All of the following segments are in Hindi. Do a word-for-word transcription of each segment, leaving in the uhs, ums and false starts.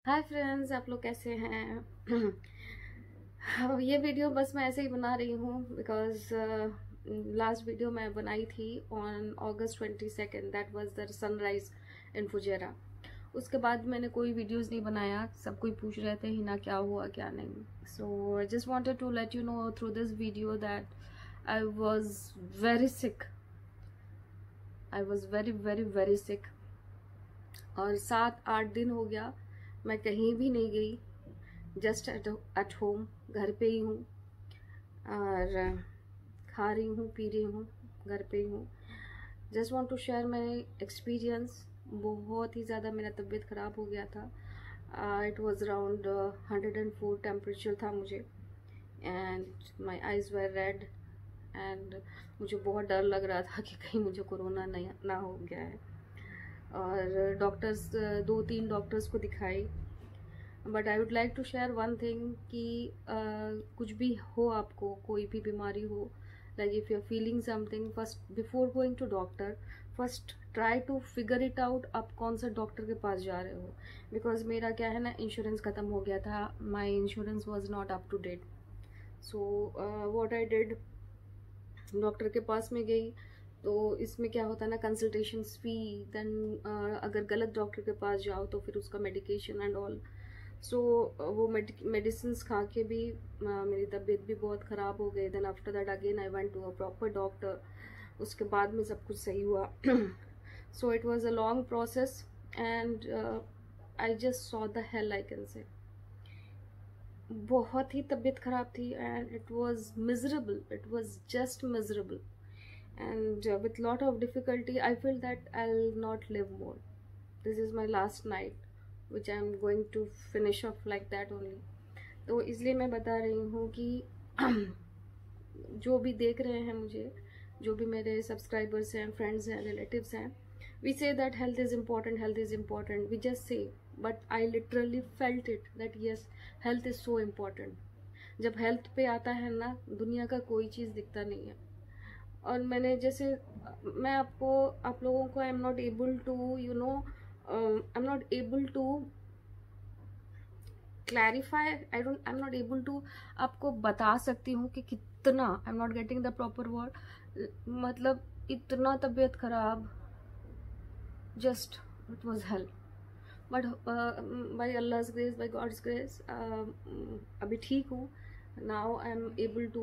हाय फ्रेंड्स, आप लोग कैसे हैं? अब ये वीडियो बस मैं ऐसे ही बना रही हूँ बिकॉज लास्ट वीडियो मैं बनाई थी on August twenty second, that was the sunrise in Fujairah. उसके बाद मैंने कोई वीडियोस नहीं बनाया। सब कोई पूछ रहे थे हिना क्या हुआ क्या नहीं। So I just wanted to let you know through this video that I was very sick. I was very very very sick और सात आठ दिन हो गया मैं कहीं भी नहीं गई, जस्ट एट एट होम, घर पे ही हूँ और खा रही हूँ पी रही हूँ, घर पे ही हूँ। Just want to share my experience. बहुत ही ज़्यादा मेरा तबीयत ख़राब हो गया था। It was around hundred and four temperature था मुझे and my eyes were red and मुझे बहुत डर लग रहा था कि कहीं मुझे कोरोना नहीं ना हो गया है। और डॉक्टर्स, दो तीन डॉक्टर्स को दिखाई। But I would like to share one thing कि uh, कुछ भी हो, आपको कोई भी बीमारी हो, like if you are feeling something, first before going to doctor first try to figure it out आप कौन सा डॉक्टर के पास जा रहे हो। बिकॉज मेरा क्या है ना, इंश्योरेंस ख़त्म हो गया था, my insurance was not up to date. So what I did, doctor के पास में गई तो इसमें क्या होता है ना, कंसल्टेशंस फी, देन अगर गलत डॉक्टर के पास जाओ तो फिर उसका मेडिकेशन एंड ऑल। सो वो मेडिसिन खा के भी uh, मेरी तबीयत भी बहुत ख़राब हो गई। Then after that again I went to a proper doctor. उसके बाद में सब कुछ सही हुआ। So it was a long process and I just saw the hell, I can say. बहुत ही तबीयत ख़राब थी and it was miserable, it was just miserable and uh, with lot of difficulty I feel that I'll not live more. This is my last night which I'm going to finish off like that only. तो इसलिए मैं बता रही हूँ कि जो भी देख रहे हैं मुझे, जो भी मेरे सब्सक्राइबर्स हैं, फ्रेंड्स हैं, रिलेटिव्स हैं, we say that health is important, health is important, we just say, but I literally felt it that yes, health is so important. जब हेल्थ पे आता है ना, दुनिया का कोई चीज़ दिखता नहीं है। और मैंने जैसे मैं आपको आप लोगों को I am not able to you know I am not able to clarify, I don't I am not able to आपको बता सकती हूँ कि कितना, I am not getting the proper word, मतलब इतना तबीयत खराब, just it was hell. But by Allah's grace, by God's grace अभी ठीक हूँ। Now I am able to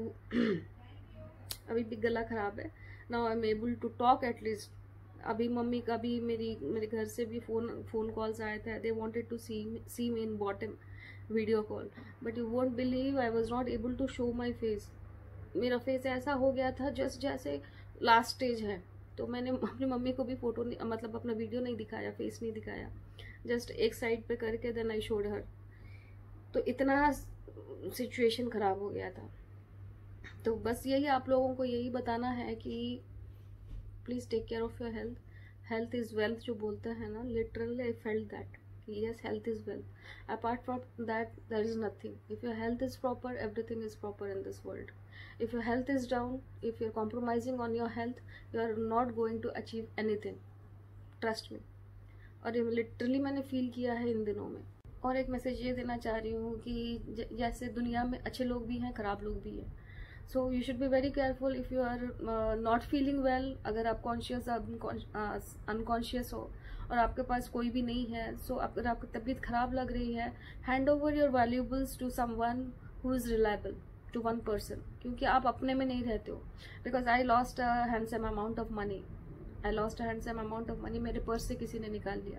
अभी भी गला ख़राब है। Now I am able to talk at least. अभी मम्मी का भी, मेरी मेरे घर से भी फ़ोन फ़ोन कॉल्स आए थे। They wanted to see see me in bottom video call, but you won't believe I was not able to show my face. मेरा फेस ऐसा हो गया था जस्ट जैसे लास्ट स्टेज है। तो मैंने अपनी मम्मी को भी फ़ोटो मतलब अपना वीडियो नहीं दिखाया, फेस नहीं दिखाया, जस्ट एक साइड पे करके देन आई शोड हर। तो इतना सिचुएशन ख़राब हो गया था। तो बस यही आप लोगों को यही बताना है कि please take care of your health. Health is wealth जो बोलते हैं ना, लिटरली आई फेल्ट दैट कि yes, health is wealth. Apart from that there is nothing. If your health is proper, everything is proper in this world. If your health is down, if you are compromising on your health, you are not going to achieve anything, trust me. और ये लिटरली मैंने फील किया है इन दिनों में। और एक मैसेज ये देना चाह रही हूँ कि जैसे दुनिया में अच्छे लोग भी हैं, ख़राब लोग भी हैं। So you should be very careful if you are not feeling well. अगर आप कॉन्शियस अनकॉन्शियस हो और आपके पास कोई भी नहीं है, सो so अगर आपकी तबीयत ख़राब लग रही है, hand over your valuables to someone who is reliable, to one person, क्योंकि आप अपने में नहीं रहते हो। Because I lost a handsome amount of money, I lost a handsome amount of money, मेरे पर्स से किसी ने निकाल लिया।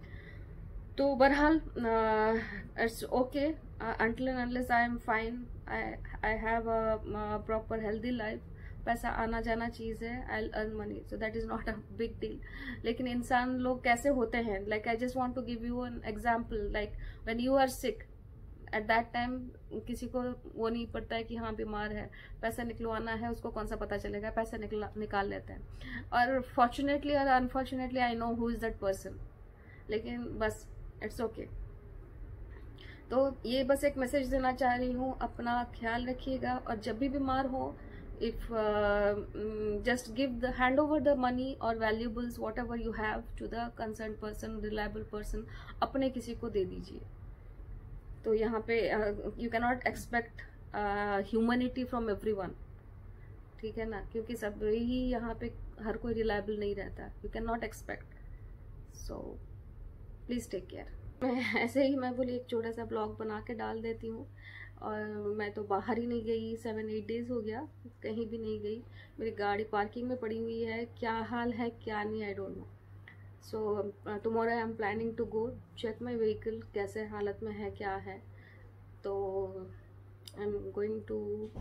तो बहरहाल it's okay until and unless I am fine, I I have a uh, proper healthy life. पैसा आना जाना चीज़ है, I'll earn money, so that is not a big deal. लेकिन इंसान लोग कैसे होते हैं, like I just want to give you an example, like when you are sick, at that time किसी को वो नहीं पड़ता है कि हाँ बीमार है, पैसा निकलवाना है, उसको कौन सा पता चलेगा, पैसा निकला निकाल लेते हैं। और फॉर्चुनेटली और unfortunately I know who is that person, लेकिन बस इट्स ओके। तो ये बस एक मैसेज देना चाह रही हूँ, अपना ख्याल रखिएगा। और जब भी बीमार हो, if just give the hand over the money और valuables whatever you have to the concern person, reliable person, अपने किसी को दे दीजिए। तो यहाँ पे you can not expect humanity from everyone, ठीक है ना, क्योंकि सब ही यहाँ पे हर कोई रिलायबल नहीं रहता, you can not expect. So please take care. मैं ऐसे ही मैं बोली एक छोटा सा ब्लॉग बना के डाल देती हूँ। और मैं तो बाहर ही नहीं गई, सेवन एट डेज हो गया कहीं भी नहीं गई। मेरी गाड़ी पार्किंग में पड़ी हुई है, क्या हाल है क्या नहीं, I don't know. So tomorrow I am planning to go check my vehicle कैसे हालत में है क्या है। तो I am going to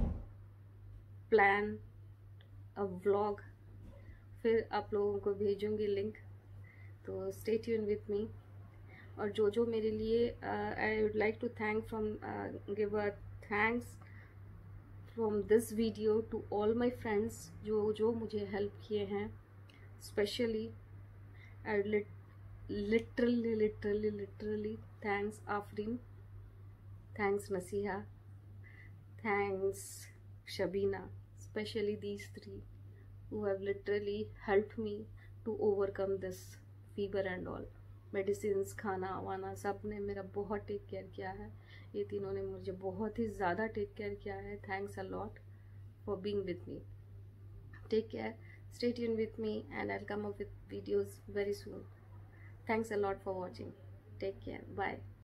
plan a vlog, फिर आप लोगों को भेजूंगी लिंक, तो स्टे ट्यून विथ मी। और जो जो मेरे लिए I would like to thank from give a thanks from this video to all my friends जो जो मुझे हेल्प किए हैं, specially I literally literally literally thanks Afreen, thanks Naseeha, thanks Shabina, especially these three who have literally helped me to overcome this fever and all. Medicine, खाना वाना सब ने मेरा बहुत टेक केयर किया है, ये तीनों ने मुझे बहुत ही ज़्यादा टेक केयर किया है। Thanks a lot for being with me. Take care, stay tune with me and I will come up with videos very soon. Thanks a lot for watching, take care, bye.